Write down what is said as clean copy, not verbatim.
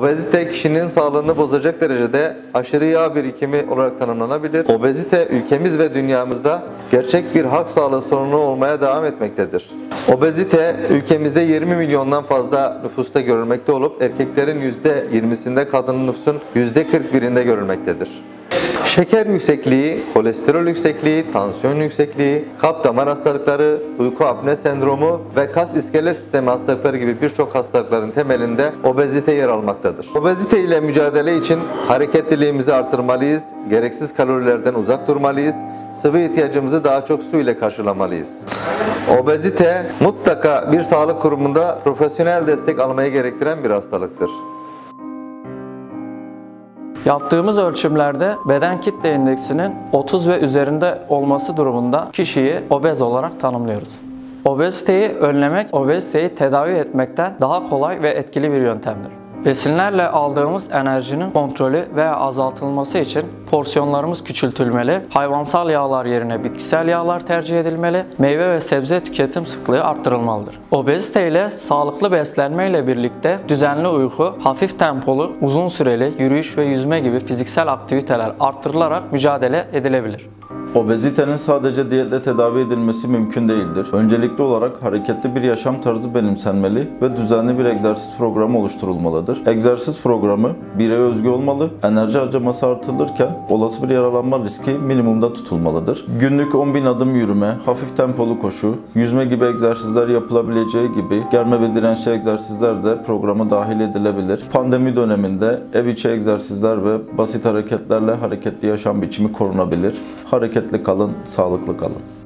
Obezite kişinin sağlığını bozacak derecede aşırı yağ birikimi olarak tanımlanabilir. Obezite ülkemiz ve dünyamızda gerçek bir halk sağlığı sorunu olmaya devam etmektedir. Obezite ülkemizde 20 milyondan fazla nüfusta görülmekte olup erkeklerin %20'sinde, kadın nüfusun %41'inde görülmektedir. Şeker yüksekliği, kolesterol yüksekliği, tansiyon yüksekliği, kalp damar hastalıkları, uyku apne sendromu ve kas iskelet sistemi hastalıkları gibi birçok hastalıkların temelinde obezite yer almaktadır. Obezite ile mücadele için hareketliliğimizi artırmalıyız, gereksiz kalorilerden uzak durmalıyız, sıvı ihtiyacımızı daha çok su ile karşılamalıyız. Obezite mutlaka bir sağlık kurumunda profesyonel destek almayı gerektiren bir hastalıktır. Yaptığımız ölçümlerde beden kitle indeksinin 30 ve üzerinde olması durumunda kişiyi obez olarak tanımlıyoruz. Obeziteyi önlemek, obeziteyi tedavi etmekten daha kolay ve etkili bir yöntemdir. Besinlerle aldığımız enerjinin kontrolü veya azaltılması için porsiyonlarımız küçültülmeli, hayvansal yağlar yerine bitkisel yağlar tercih edilmeli, meyve ve sebze tüketim sıklığı arttırılmalıdır. Obezite ile sağlıklı beslenme ile birlikte düzenli uyku, hafif tempolu, uzun süreli yürüyüş ve yüzme gibi fiziksel aktiviteler arttırılarak mücadele edilebilir. Obezitenin sadece diyetle tedavi edilmesi mümkün değildir. Öncelikli olarak hareketli bir yaşam tarzı benimsenmeli ve düzenli bir egzersiz programı oluşturulmalıdır. Egzersiz programı bireye özgü olmalı, enerji harcaması artırılırken olası bir yaralanma riski minimumda tutulmalıdır. Günlük 10.000 adım yürüme, hafif tempolu koşu, yüzme gibi egzersizler yapılabileceği gibi germe ve dirençli egzersizler de programa dahil edilebilir. Pandemi döneminde ev içi egzersizler ve basit hareketlerle hareketli yaşam biçimi korunabilir. Hareketli kalın, sağlıklı kalın.